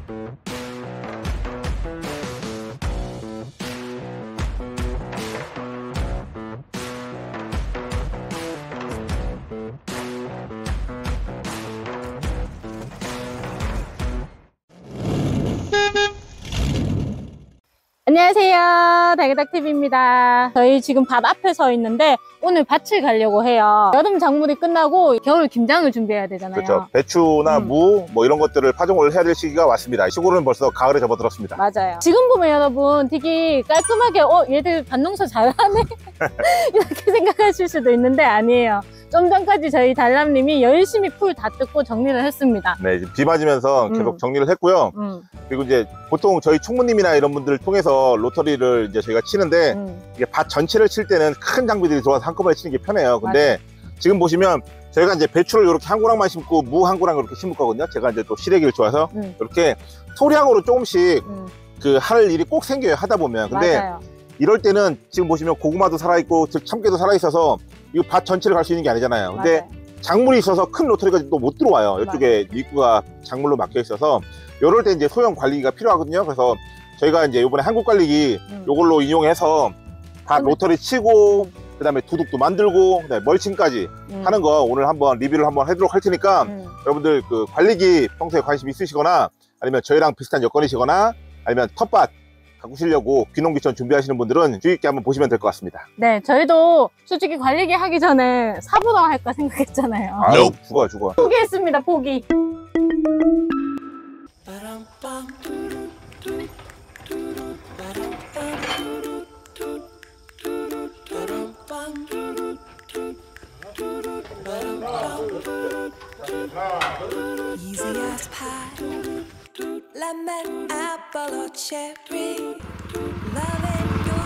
안녕하세요, 달그닥TV입니다. 저희 지금 밭 앞에 서 있는데 오늘 밭을 가려고 해요. 여름 작물이 끝나고 겨울 김장을 준비해야 되잖아요. 그렇죠. 배추나 무 뭐 이런 것들을 파종을 해야 될 시기가 왔습니다. 시골은 벌써 가을에 접어들었습니다. 맞아요. 지금 보면 여러분 되게 깔끔하게 얘들 밭농사 잘하네 이렇게 생각하실 수도 있는데 아니에요. 좀 전까지 저희 달람님이 열심히 풀 다 뜯고 정리를 했습니다. 네, 비 맞으면서 계속 정리를 했고요. 그리고 이제 보통 저희 총무님이나 이런 분들을 통해서 로터리를 이제 저희가 치는데 이게 밭 전체를 칠 때는 큰 장비들이 들어와서 한꺼번에 치는 게 편해요. 근데 맞아요. 지금 보시면 저희가 이제 배추를 이렇게 한 고랑만 심고 무 한 고랑을 이렇게 심을 거거든요. 제가 이제 또 시래기를 좋아해서 이렇게 소량으로 조금씩 그 할 일이 꼭 생겨요. 하다 보면. 근데 맞아요. 이럴 때는 지금 보시면 고구마도 살아있고 참깨도 살아있어서 이 밭 전체를 갈 수 있는 게 아니잖아요. 근데 맞아요. 작물이 있어서 큰 로터리가 또 못 들어와요. 이쪽에 입구가 작물로 막혀 있어서 이럴 때 이제 소형 관리기가 필요하거든요. 그래서 저희가 이제 이번에 한국관리기 요걸로 이용해서 밭 로터리 치고 그 다음에 두둑도 만들고 그다음에 멀칭까지 하는 거 오늘 한번 리뷰를 한번 하도록 할 테니까 여러분들 그 관리기 평소에 관심 있으시거나 아니면 저희랑 비슷한 여건이시거나 아니면 텃밭 가꾸시려고 귀농귀촌 준비하시는 분들은 주의 있게 한번 보시면 될 것 같습니다. 네, 저희도 솔직히 관리기 하기 전에 사보다 할까 생각했잖아요. 아유, 죽어. 포기했습니다, 포기. Easy as pie, lemon, apple or cherry, loving you.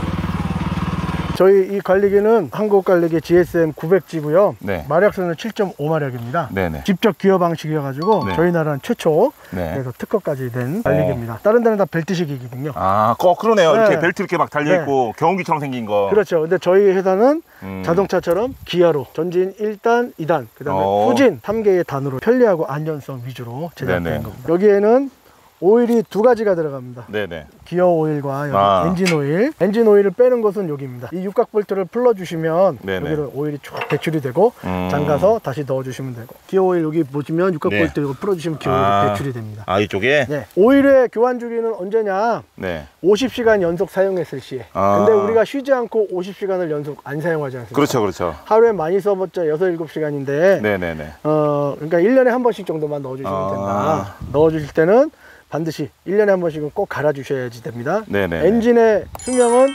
저희 이 관리기는 한국관리기 GSM 900G고요. 네. 마력수는 7.5마력입니다. 네네. 직접 기어 방식이어가지고 네. 저희 나라는 최초 네. 그래서 특허까지 된 관리기입니다. 다른 데는 다 벨트식이거든요. 아, 그러네요. 네. 이렇게 벨트 이렇게 막 달려있고 네. 경운기처럼 생긴 거. 그렇죠. 근데 저희 회사는 자동차처럼 기아로 전진 1단, 2단, 그 다음에 후진 3개의 단으로 편리하고 안전성 위주로 제작된 겁니다. 여기에는 오일이 두 가지가 들어갑니다. 네네. 기어 오일과 여기 엔진 오일. 엔진 오일을 빼는 것은 여기입니다. 이 육각 볼트를 풀어주시면 네네. 여기로 오일이 쭉 배출이 되고 잠가서 다시 넣어주시면 되고. 기어 오일 여기 보시면 육각 네. 볼트 이거 풀어주시면 기어 오일이 배출이 됩니다. 아, 이쪽에? 네. 오일의 교환 주기는 언제냐? 네. 50시간 연속 사용했을 시에. 근데 우리가 쉬지 않고 50시간을 연속 안 사용하지 않습니까? 그렇죠, 그렇죠. 하루에 많이 써봤자 6, 7시간인데 네네네. 그러니까 1년에 한 번씩 정도만 넣어주시면 된다. 넣어주실 때는 반드시 1년에 한 번씩은 꼭 갈아 주셔야지 됩니다. 네네. 엔진의 수명은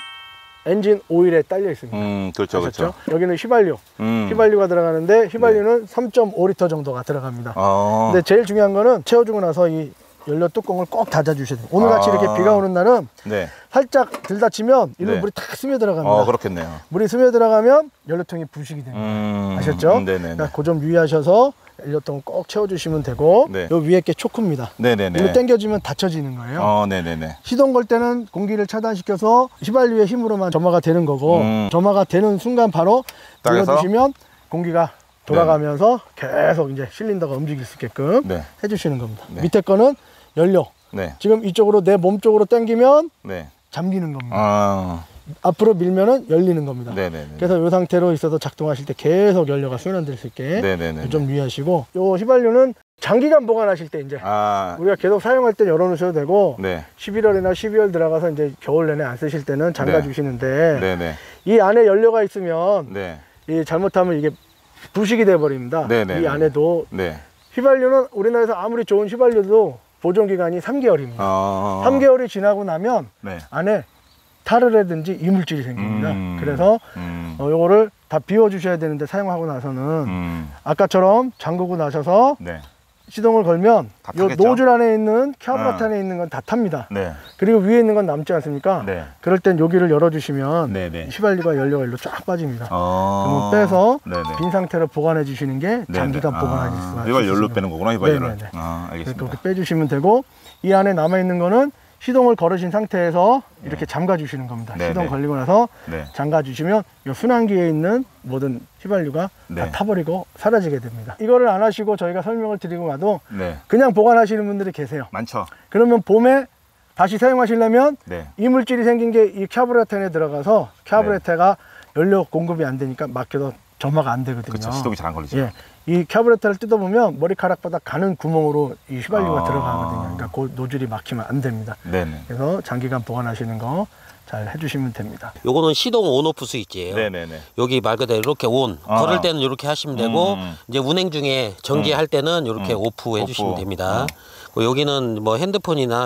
엔진 오일에 딸려 있습니다. 그렇죠, 그렇죠. 여기는 휘발유, 휘발유가 들어가는데 휘발유는 3.5리터 정도가 들어갑니다. 근데 제일 중요한 거는 채워주고 나서 이 연료 뚜껑을 꼭 닫아 주셔야 돼요. 오늘같이 이렇게 비가 오는 날은 네. 살짝 들닫히면 이런 네. 물이 탁 스며 들어갑니다. 그렇겠네요. 물이 스며 들어가면 연료통이 부식이 됩니다. 아셨죠? 그러니까 그 점 유의하셔서 연료통 꼭 채워주시면 되고 네. 요 위에 게 초크입니다. 네네네. 이거 당겨주면 닫혀지는 거예요. 네네네. 시동 걸 때는 공기를 차단시켜서 휘발유의 힘으로만 점화가 되는 거고 점화가 되는 순간 바로 눌러주시면 공기가 돌아가면서 네네. 계속 이제 실린더가 움직일 수 있게끔 네. 해주시는 겁니다. 네. 밑에 거는 연료. 네. 지금 이쪽으로 내 몸 쪽으로 당기면 네. 잠기는 겁니다. 앞으로 밀면은 열리는 겁니다. 네네네. 그래서 이 상태로 있어서 작동하실 때 계속 연료가 순환될 수 있게 좀 유의하시고, 요 휘발유는 장기간 보관하실 때 이제 우리가 계속 사용할 때 열어놓으셔도 되고 네. 11월이나 12월 들어가서 이제 겨울 내내 안 쓰실 때는 잠가 주시는데 네. 이 안에 연료가 있으면 네. 이 잘못하면 이게 부식이 돼 버립니다. 이 안에도 네. 휘발유는 우리나라에서 아무리 좋은 휘발유도 보존기간이 3개월입니다. 3개월이 지나고 나면 네. 안에 타르라든지 이물질이 생깁니다. 그래서 요거를 다 비워 주셔야 되는데 사용하고 나서는 아까처럼 잠그고 나셔서 네. 시동을 걸면 요 노즐 안에 있는 캐브라트 안에 있는 건 다 탑니다. 네. 그리고 위에 있는 건 남지 않습니까? 네. 그럴 땐 여기를 열어주시면 휘발유가 연료가 일로 쫙 빠집니다. 그러면 빼서 빈 상태로 보관해 주시는 게 장기간 보관하실 수가 있습니다. 이걸 열로 빼는 거구나, 휘발유를. 알겠습니다. 그렇게 빼주시면 되고, 이 안에 남아 있는 거는 시동을 걸으신 상태에서 이렇게 잠가 주시는 겁니다. 네, 시동 네. 걸리고 나서 네. 잠가 주시면 이 순환기에 있는 모든 휘발유가 네. 다 타버리고 사라지게 됩니다. 이거를 안 하시고 저희가 설명을 드리고 가도 네. 그냥 보관하시는 분들이 계세요. 많죠. 그러면 봄에 다시 사용하시려면 네. 이물질이 생긴 게 이 카브레터에 들어가서 카브레터가 연료 공급이 안 되니까 막혀서 점화가 안 되거든요. 그렇죠. 시동이 잘 안 걸리죠. 예. 이 카브레터를 뜯어보면 머리카락보다 가는 구멍으로 이 휘발유가 아. 들어가거든요. 그러니까 그 노즐이 막히면 안 됩니다. 네네. 그래서 장기간 보관하시는 거 잘 해주시면 됩니다. 요거는 시동 온오프 스위치예요. 네네네. 여기 말 그대로 이렇게 온, 걸을 때는 이렇게 하시면 되고 이제 운행 중에 전기할 때는 이렇게 오프 해주시면 됩니다. 그리고 여기는 뭐 핸드폰이나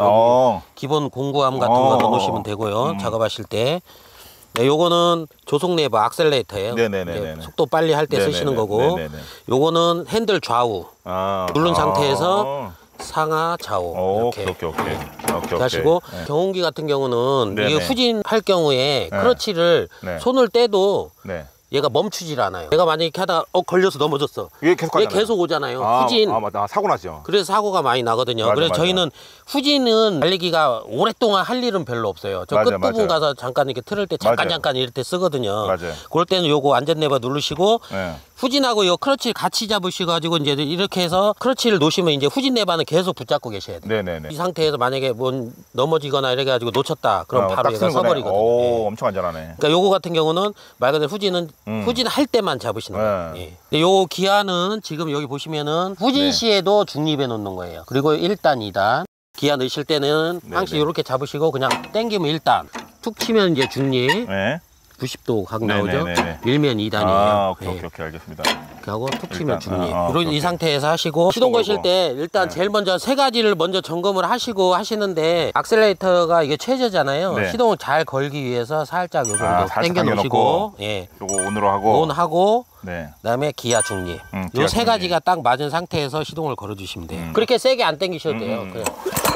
기본 공구함 같은 거 넣어놓으시면 되고요. 작업하실 때. 네, 요거는 조속 레버 악셀레이터예요. 네네네. 속도 빨리 할 때 쓰시는 거고. 네네네. 요거는 핸들 좌우 누른 상태에서 상하 좌우 이렇게 오케이. 하시고 네. 경운기 같은 경우는 네네. 이게 후진할 경우에 네. 크러치를 네. 손을 떼도 네. 얘가 멈추질 않아요. 내가 만약에 이렇게 하다가 걸려서 넘어졌어. 이게 계속 얘 가잖아요. 계속 오잖아요. 후진. 맞다. 사고 나죠. 그래서 사고가 많이 나거든요. 맞아, 그래서 맞아. 저희는 후진은 달리기가 오랫동안 할 일은 별로 없어요. 저 맞아, 끝부분 맞아. 가서 잠깐 이렇게 틀을 때 잠깐 이럴 때 쓰거든요. 맞아요. 그럴 때는 요거 안전 레버 누르시고 네. 후진하고 요 크러치를 같이 잡으셔가지고 이제 이렇게 해서 크러치를 놓으시면 이제 후진 레버는 계속 붙잡고 계셔야 돼요. 네네네. 이 상태에서 만약에 뭐 넘어지거나 이래 가지고 놓쳤다. 그럼 바로 얘가 서버리거든요. 오, 예. 엄청 안전하네. 그러니까 요거 같은 경우는 말 그대로 후진은 후진할 때만 잡으시는 거예요. 네. 예. 근데 요 기아는 지금 여기 보시면은 후진 시에도 중립해 놓는 거예요. 그리고 1단, 2단. 기아 넣으실 때는 항상 이렇게 잡으시고 그냥 당기면 1단. 툭 치면 이제 중립. 네. 90도 각 나오죠. 네네네네. 밀면 2단이에요. 오케이, 알겠습니다. 하고 툭 치면 일단, 중립. 오케이, 이 오케이. 상태에서 하시고 시동 거실 걸고. 때 일단 제일 먼저 세 가지를 먼저 점검을 하시고 하시는데 악셀레이터가 이게 최저잖아요. 네. 시동을 잘 걸기 위해서 살짝 요 정도 살짝 당겨 놓으시고 당겨놓고. 예. 요거 온으로 하고. 온하고 네. 그다음에 기아 중립. 기아 요 세 중립. 가지가 딱 맞은 상태에서 시동을 걸어 주시면 돼요. 그렇게 세게 안 당기셔도 돼요. 그냥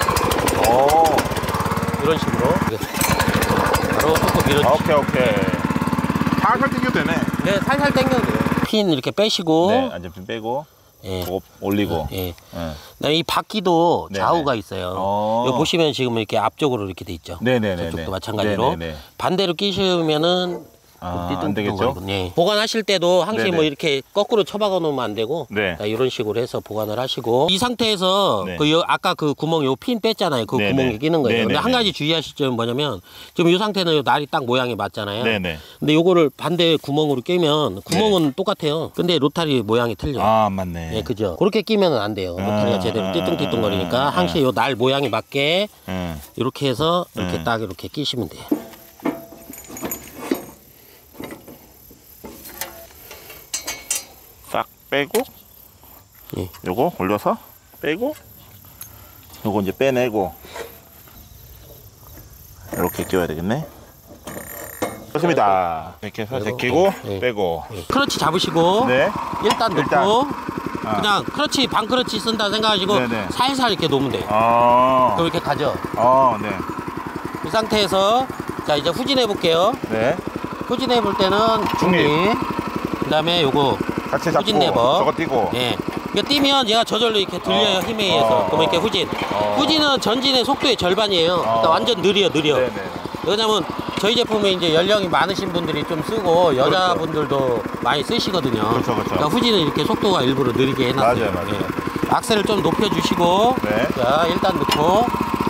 오. 이런 식으로 바로 톡톡 밀어 주시면 오케이. 살살 당겨도 되네. 네, 살살 당겨도 돼요. 핀 이렇게 빼시고 네, 안전핀 빼고. 예. 요거 올리고. 예. 네. 그다음에 이 바퀴도 네네. 좌우가 있어요. 이거 보시면 지금 이렇게 앞쪽으로 이렇게 돼 있죠. 네네네. 저쪽도 마찬가지로 네네네. 반대로 끼시면은 안 되겠죠? 네. 보관하실 때도 항상 네네. 뭐 이렇게 거꾸로 쳐박아 놓으면 안 되고 네. 이런 식으로 해서 보관을 하시고 이 상태에서 네. 아까 그 구멍 요 핀 뺐잖아요. 그 네네. 구멍에 끼는 거예요. 근데 네네네. 한 가지 주의하실 점은 뭐냐면 지금 이 상태는 요 날이 딱 모양이 맞잖아요. 네네. 근데 요거를 반대 구멍으로 끼면 구멍은 똑같아요. 근데 로타리 모양이 틀려요. 맞네. 네, 그죠. 그렇게 끼면 안 돼요. 로타리가 제대로 띠뚱띠뚱거리니까 항상 요 날 모양에 맞게 이렇게 해서 이렇게 딱 이렇게 끼시면 돼요. 싹 빼고. 예. 요거 올려서 빼고. 요거 이제 빼내고. 이렇게 끼워야 되겠네. 좋습니다. 이렇게 해서 제끼고 네. 빼고. 크러치 잡으시고 네. 일단 놓고 일단. 그냥 크러치 반 크러치 쓴다 생각하시고 네네. 살살 이렇게 놓으면 돼요. 그럼 이렇게 가죠. 네. 이 상태에서 자 이제 후진해 볼게요. 네. 후진해 볼 때는 중립. 그다음에 요거 같이 잡고 후진 레버. 저거 띄고. 예. 이거 뛰면 얘가 저절로 이렇게 들려요. 힘에 의해서. 그러면 이렇게 후진. 후진은 전진의 속도의 절반이에요. 그러니까 완전 느려. 네네. 왜냐면 저희 제품에 이제 연령이 많으신 분들이 좀 쓰고 여자분들도 많이 쓰시거든요. 그렇죠. 그러니까 후진은 이렇게 속도가 일부러 느리게 해놨어요. 맞아요. 예. 악셀을 좀 높여주시고 네. 자 일단 넣고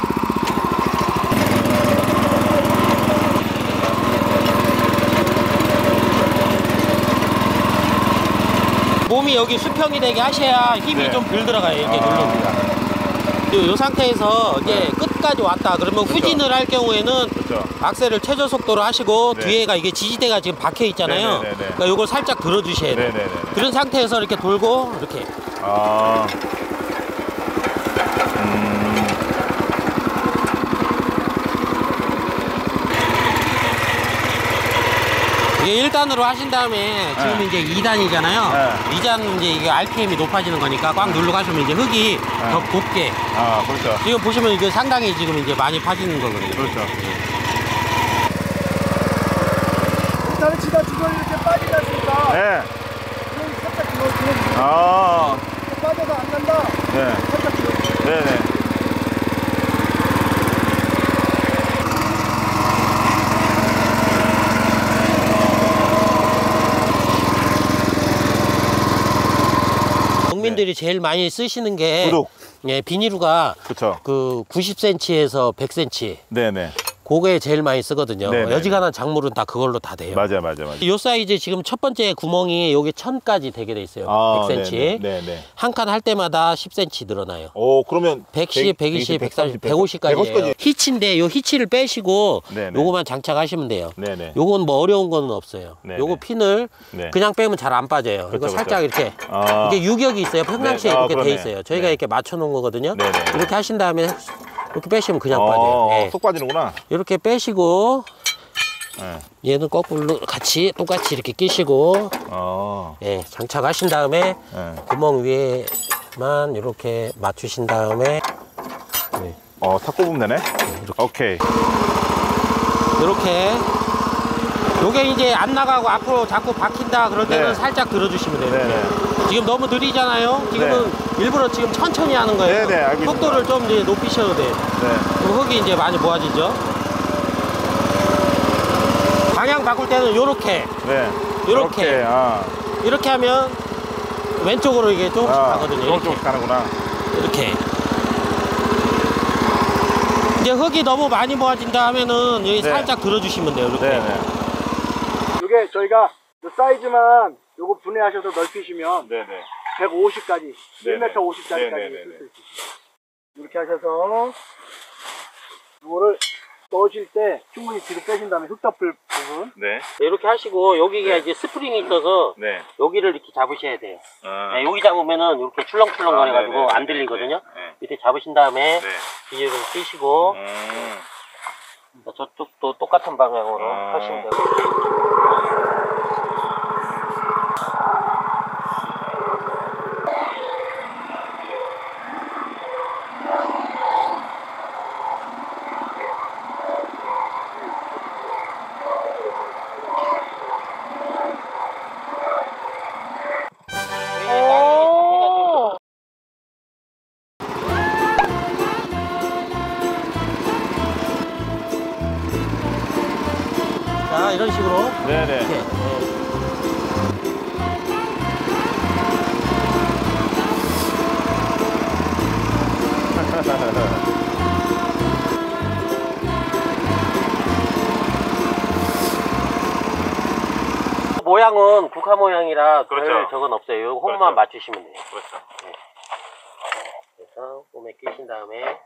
몸이 여기 수평이 되게 하셔야 힘이 네. 좀 덜 들어가요. 이렇게 누릅니다. 이 상태에서 이제 끝까지 왔다 그러면 후진을 할 경우에는 그렇죠. 악셀을 최저 속도로 하시고 네. 뒤에가 이게 지지대가 지금 박혀 있잖아요. 네네네네. 그러니까 이걸 살짝 들어주셔야 돼요. 네네네. 그런 상태에서 이렇게 돌고 이렇게 이게 1단으로 하신 다음에 지금 네. 이제 2단이잖아요. 네. 2단 이제 이게 RPM이 높아지는 거니까 꽉 누르고 하시면 이제 흙이 더 곱게. 그렇죠. 지금 보시면 이게 상당히 지금 이제 많이 파지는 거거든요. 그렇죠. 일단은 지가 주변이 이렇게 빠지지 않습니까? 네. 그럼 살짝 들어주세요. 빠져서 안 난다. 네. 살짝 들어주세요. 네네. 농민분들이 제일 많이 쓰시는 게 구둑. 예, 비닐루가 그쵸. 그 90cm에서 100cm. 네네. 그게 제일 많이 쓰거든요. 네네. 여지간한 작물은 다 그걸로 다 돼요. 맞아요. 요 사이즈 지금 첫 번째 구멍이 여기 1000까지 되게 돼 있어요. 100cm. 네네. 한 칸 할 때마다 10cm 늘어나요. 오, 그러면 110, 120, 140, 150까지. 히치인데 요 히치를 빼시고 네네. 요거만 장착하시면 돼요. 네네. 요건 뭐 어려운 거는 없어요. 네네. 요거 핀을 네. 그냥 빼면 잘 안 빠져요. 그쵸, 이거 살짝 이렇게 아. 이게 유격이 있어요. 평상시에 네. 이렇게 그러네. 돼 있어요. 저희가 네. 이렇게 맞춰 놓은 거거든요. 네네. 이렇게 하신 다음에 이렇게 빼시면 그냥 빠져요. 네. 쏙 빠지는구나. 이렇게 빼시고 네. 얘는 거꾸로 같이 똑같이 이렇게 끼시고 예, 장착하신 다음에 네. 구멍 위에만 이렇게 맞추신 다음에 탁 뽑으면 되네. 오케이. 이렇게 요게 이제 안 나가고 앞으로 자꾸 박힌다 그럴 때는 네. 살짝 들어주시면 돼요. 이렇게. 네네. 지금 너무 느리잖아요. 지금은 일부러 지금 천천히 하는 거예요. 네네, 알겠습니다. 속도를 좀 이제 높이셔도 돼요. 네. 그럼 흙이 이제 많이 모아지죠. 방향 바꿀 때는 요렇게 네. 요렇게 이렇게 하면 왼쪽으로 이게 조금씩 가거든요. 이렇게. 조금씩 가는구나. 이렇게. 이제 흙이 너무 많이 모아진다 하면은 여기 네. 살짝 들어주시면 돼요. 이렇게. 네네. 이게 저희가 요 사이즈만 요거 분해하셔서 넓히시면 네네. 150까지, 네네. 1m 50짜리까지 네네네네. 쓸 수 있습니다. 이렇게 하셔서 이거를 넣으실 때 충분히 뒤로 빼신 다음에 흙 덮을 부분 네. 이렇게 하시고 여기가 이제 스프링이 있어서 네. 여기를 이렇게 잡으셔야 돼요. 네, 여기 잡으면은 이렇게 출렁출렁 거려가지고 네네. 안 들리거든요. 네. 밑에 잡으신 다음에 네. 비닐을 끼시고 저쪽도 똑같은 방향으로 하시면 되고. 자, 이런 식으로 네네. 이렇게. 네. 모양은 국화 모양이라 별 그렇죠. 적은 없어요. 요 홈만 그렇죠. 맞추시면 돼요. 그렇죠. 네. 그래서 홈에 끼신 다음에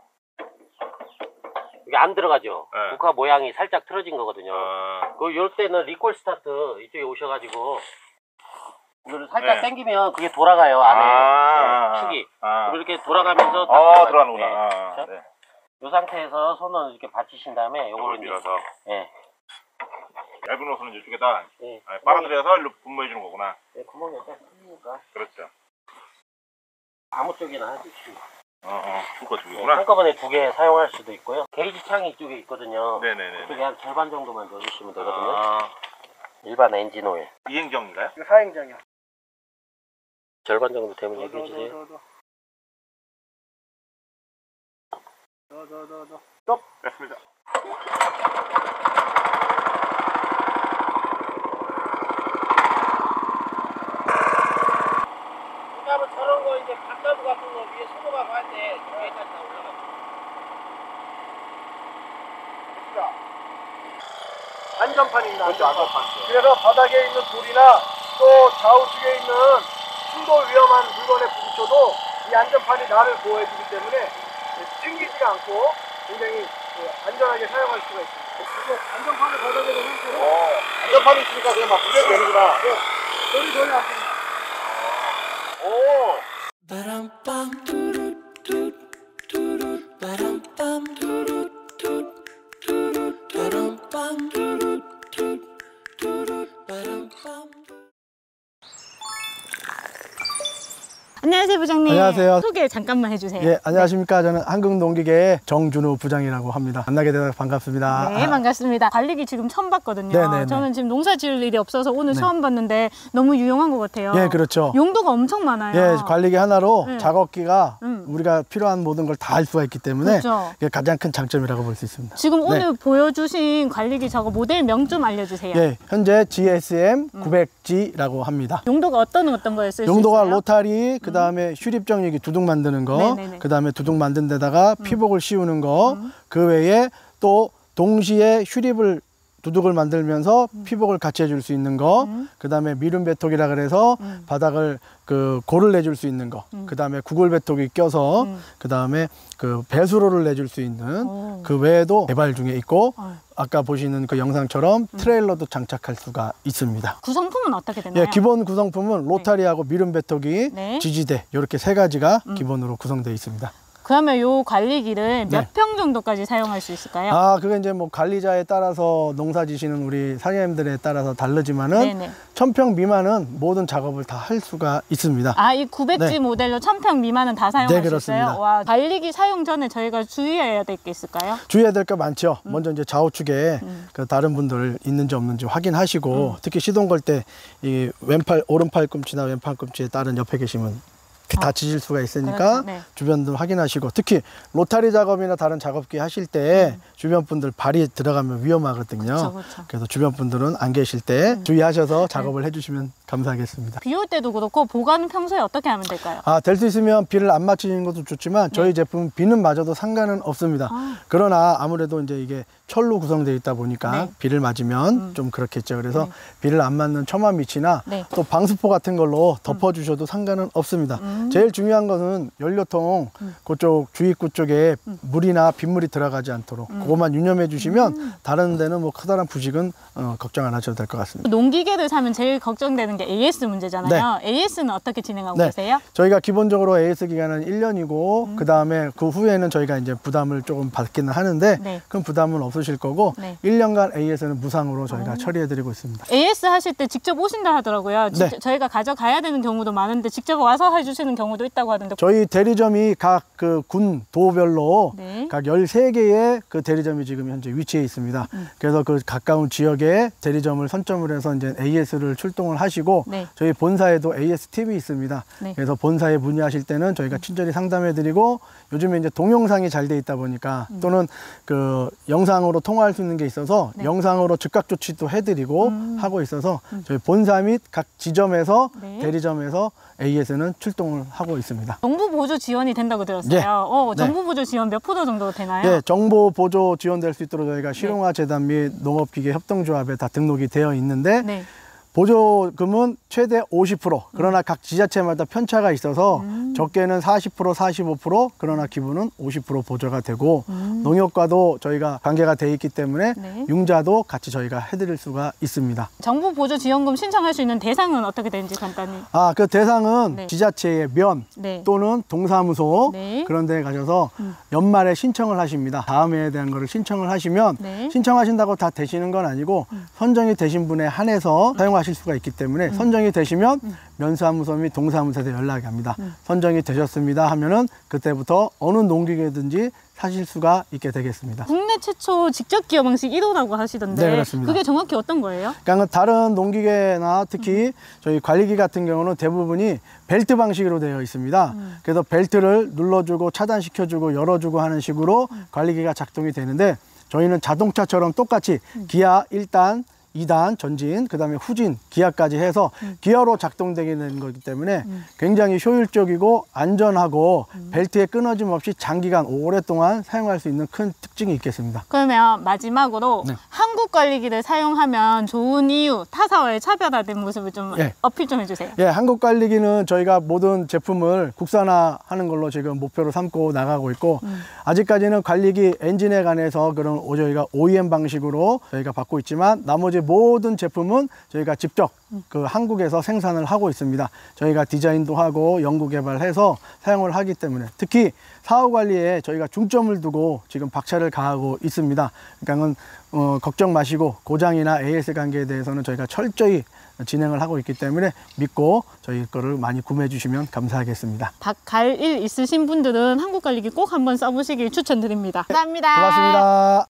이게 안 들어가죠. 네. 국화 모양이 살짝 틀어진 거거든요. 아. 그 이럴 때는 리콜 스타트 이쪽에 오셔가지고 이거를 살짝 네. 당기면 그게 돌아가요. 안에 네, 축이. 그럼 이렇게 돌아가면서 딱 들어가는구나. 네. 그렇죠? 이 상태에서 손을 이렇게 받치신 다음에 요거를 이제 밀어서. 네. 얇은 옷은 이쪽에다 네. 빨아들여서 일로 분무해 주는 거구나. 네, 구멍이 약간 뚫리니까 그렇죠. 아무 쪽이나 해주시면 두꺼 네, 쪽이구나. 한꺼번에 2개 사용할 수도 있고요. 게이지 창이 이쪽에 있거든요. 네네네. 그쪽에 한 절반 정도만 넣어주시면 되거든요. 아, 일반 엔진 오일. 이행정인가요? 이거 사행장이야. 절반 정도 되면 얘기해 주세요. 스톱. 됐습니다. 그다음에 저런 거 이제 박나무 같은 거 위에 소금하고 할 때 위에까지 다 올라가요. 안전판입니다. 그렇죠, 안전판. 그래서 바닥에 있는 돌이나 또 좌우측에 있는 충돌 위험한 물건에 부딪혀도 이 안전판이 나를 보호해주기 때문에 튕기지가 않고 굉장히 안전하게 사용할 수가 있습니다. 그리고 안전판을 바닥에 놓은 채로 안전판이 있으니까 그냥 막 문대로 되는구나. 돌이 전혀 안 튕깁니다. 오. Ba-dum-bum, doo-doo, doo-doo, ba-dum-bum, doo-doo, doo-doo, ba-dum-bum, doo-doo, doo-doo, ba-dum-bum. 안녕하세요, 부장님. 안녕하세요. 소개 잠깐만 해주세요. 예, 안녕하십니까. 저는 한국농기계의 정준우 부장이라고 합니다. 만나게 되서 반갑습니다. 네, 반갑습니다. 관리기 지금 처음 봤거든요. 네네네. 저는 지금 농사 지을 일이 없어서 오늘 처음 봤는데 너무 유용한 것 같아요. 예, 그렇죠. 용도가 엄청 많아요. 예, 관리기 하나로 네. 작업기가 우리가 필요한 모든 걸 다 할 수가 있기 때문에 그렇죠. 이게 가장 큰 장점이라고 볼 수 있습니다. 지금 네. 오늘 보여주신 관리기 저거 모델명 좀 알려주세요. 예, 현재 GSM 900G라고 합니다. 용도가 어떤 거에 쓸 수 있어요? 용도가 로타리, 그 다음에 다음에 휴립 정리기 두둑 만드는 거, 네네네. 그 다음에 두둑 만든 데다가 피복을 씌우는 거, 그 외에 또 동시에 휴립을 두둑을 만들면서 피복을 같이 해줄 수 있는 거, 그 다음에 미름 배톡이라 그래서 바닥을 그 골을 내줄 수 있는 거, 그 다음에 구글 배톡이 껴서 그 다음에 그 배수로를 내줄 수 있는 그 외에도 개발 중에 있고, 아까 보시는 그 영상처럼 트레일러도 장착할 수가 있습니다. 구성품은 어떻게 되나요? 예, 기본 구성품은 로타리하고 미름 배톡이 네. 지지대 이렇게 세 가지가 기본으로 구성되어 있습니다. 그러면 요 관리기를 몇 네. 평 정도까지 사용할 수 있을까요? 아, 그게 이제 뭐 관리자에 따라서 농사 지시는 우리 사장님들에 따라서 다르지만은 네네. 1000평 미만은 모든 작업을 다 할 수가 있습니다. 아, 이 900G 네. 모델로 1000평 미만은 다 사용할 네, 수 그렇습니다. 있어요? 와, 관리기 사용 전에 저희가 주의해야 될 게 있을까요? 주의해야 될 거 많죠. 먼저 이제 좌우측에 그 다른 분들 있는지 없는지 확인하시고 특히 시동 걸 때 이 왼팔 오른팔 꿈치나 왼팔 꿈치에 다른 옆에 계시면 다치실 수가 있으니까 그렇죠. 네. 주변들 확인하시고, 특히 로타리 작업이나 다른 작업기 하실 때 주변 분들 발이 들어가면 위험하거든요. 그쵸. 그래서 주변 분들은 안 계실 때 주의하셔서 작업을 해주시면 감사하겠습니다. 비 올 때도 그렇고 보관은 평소에 어떻게 하면 될까요? 아, 될 수 있으면 비를 안 맞추는 것도 좋지만 저희 제품은 비는 맞아도 상관은 없습니다. 그러나 아무래도 이제 이게 철로 구성되어 있다 보니까 네. 비를 맞으면 좀 그렇겠죠. 그래서 비를 안 맞는 처마 밑이나 네. 또 방수포 같은 걸로 덮어주셔도 상관은 없습니다. 제일 중요한 것은 연료통 그쪽 주입구 쪽에 물이나 빗물이 들어가지 않도록 그것만 유념해 주시면 다른 데는 뭐 커다란 부식은 걱정 안 하셔도 될 것 같습니다. 농기계를 사면 제일 걱정되는 게 AS 문제잖아요. AS는 어떻게 진행하고 네. 계세요? 저희가 기본적으로 AS 기간은 1년이고 그 다음에 그 후에는 저희가 이제 부담을 조금 받기는 하는데 네. 그럼 부담은 없으실 거고 네. 1년간 AS는 무상으로 저희가 처리해드리고 있습니다. AS 하실 때 직접 오신다 하더라고요. 네. 저희가 가져가야 되는 경우도 많은데 직접 와서 해주시는 경우도 있다고 하던데. 저희 대리점이 각 그 군 도별로 네. 각 13개의 그 대리점이 지금 현재 위치해 있습니다. 그래서 그 가까운 지역에 대리점을 선점을 해서 이제 AS를 출동을 하시고 네. 저희 본사에도 AS 팁이 있습니다. 네. 그래서 본사에 문의하실 때는 저희가 친절히 상담해드리고, 요즘에 이제 동영상이 잘 돼 있다 보니까 또는 그 영상으로 통화할 수 있는 게 있어서 네. 영상으로 즉각 조치도 해드리고 하고 있어서 저희 본사 및 각 지점에서 네. 대리점에서 AS는 출동을 하고 있습니다. 정부 보조 지원이 된다고 들었어요. 네. 정부 보조 지원 몇 프로 정도 되나요? 예, 정보 보조 지원될 수 있도록 저희가 실용화 재단 및 농업기계 협동조합에 다 등록이 되어 있는데 네. 보조금은 최대 50%, 그러나 각 지자체마다 편차가 있어서 적게는 40%, 45%, 그러나 기본은 50% 보조가 되고 농협과도 저희가 관계가 돼 있기 때문에 네. 융자도 같이 저희가 해드릴 수가 있습니다. 정부 보조 지원금 신청할 수 있는 대상은 어떻게 되는지 간단히. 아, 그 대상은 네. 지자체의 면 네. 또는 동사무소 네. 그런 데 가셔서 연말에 신청을 하십니다. 다음 해에 대한 거를 신청을 하시면 네. 신청하신다고 다 되시는 건 아니고 선정이 되신 분에 한해서 사용하실 수가 있기 때문에 선정이 되시면 면사무소 및 동사무소에 연락이 합니다. 선정이 되셨습니다 하면은 그때부터 어느 농기계든지 사실 수가 있게 되겠습니다. 국내 최초 직접 기어 방식 1호라고 하시던데 네, 그렇습니다. 그게 정확히 어떤 거예요? 그러니까 다른 농기계나 특히 저희 관리기 같은 경우는 대부분이 벨트 방식으로 되어 있습니다. 그래서 벨트를 눌러주고 차단시켜주고 열어주고 하는 식으로 관리기가 작동이 되는데, 저희는 자동차처럼 똑같이 기아 1단, 2단 전진, 그 다음에 후진, 기아까지 해서 기어로 작동되게 되는 거기 때문에 굉장히 효율적이고 안전하고 벨트에 끊어짐 없이 장기간 오랫동안 사용할 수 있는 큰 특징이 있겠습니다. 그러면 마지막으로 네. 한국 관리기를 사용하면 좋은 이유, 타사와의 차별화된 모습을 좀 예. 어필 좀 해주세요. 예, 한국 관리기는 저희가 모든 제품을 국산화하는 걸로 지금 목표로 삼고 나가고 있고, 아직까지는 관리기 엔진에 관해서 그런 저희가 OEM 방식으로 저희가 받고 있지만 나머지 모든 제품은 저희가 직접 그 한국에서 생산을 하고 있습니다. 저희가 디자인도 하고 연구 개발해서 사용을 하기 때문에 특히 사후 관리에 저희가 중점을 두고 지금 박차를 가하고 있습니다. 그러니까 걱정 마시고 고장이나 AS 관계에 대해서는 저희가 철저히 진행을 하고 있기 때문에 믿고 저희 거를 많이 구매해 주시면 감사하겠습니다. 갈 일 있으신 분들은 한국 관리기 꼭 한번 써보시길 추천드립니다. 감사합니다. 고맙습니다.